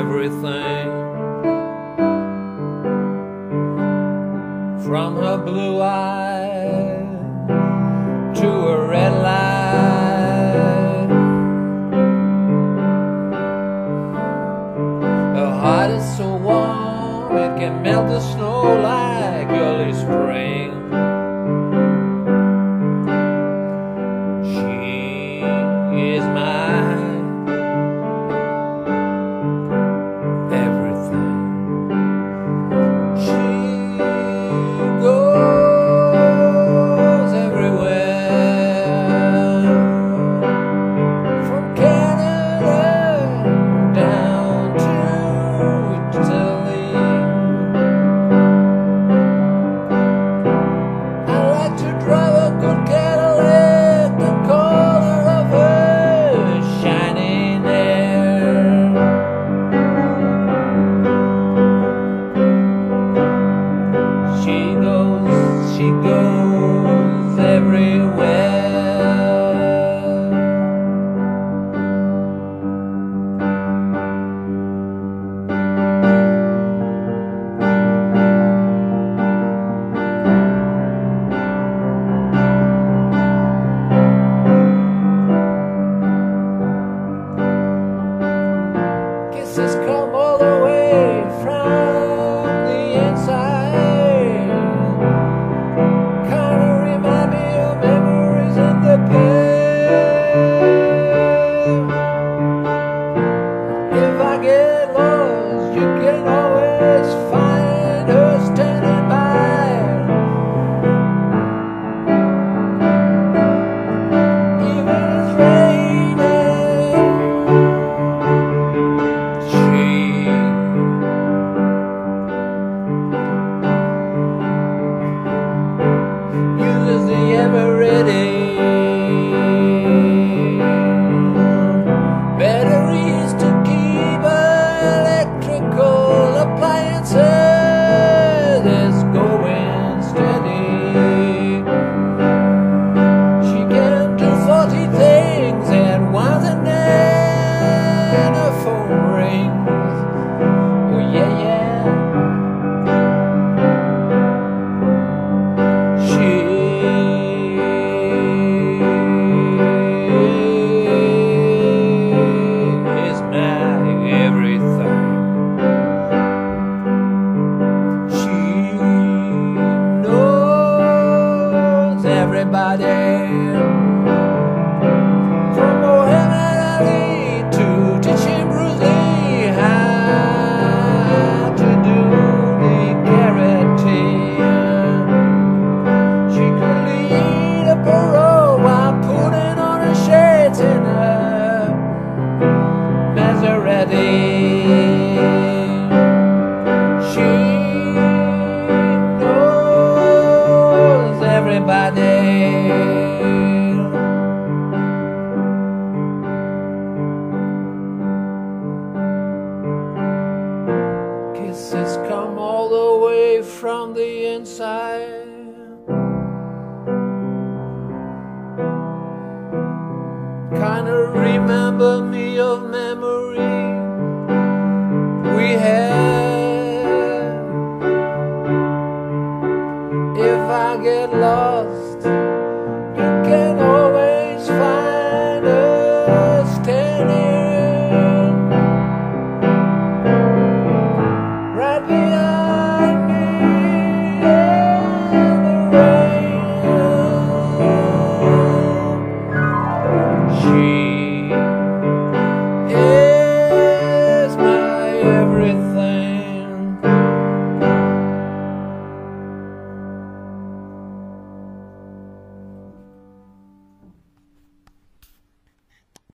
everything. From her blue eyes to a red light, her heart is so warm it can melt the snow like early spring. She is mine, everything. She goes everywhere, from Canada down to Italy. I like to drive a good Cadillac, the color of her shining hair. She goes everywhere. Kisses come all the way from the inside, kinda remind me of memories in the past. If I get lost, you can always find her standing by, even if it's raining. She uses the ever-ready batteries to keep electrical appliances going steady. She can do 40 things at once, and then her phone rings. Oh yeah, yeah. She is my everything. She knows everybody, from Muhammad Ali to teaching Bruce Lee how to do the karate. She could lead a parole while putting on her shades in her Maserati. She knows everybody. Kisses come all the way from the inside, kinda remember me of memory we had.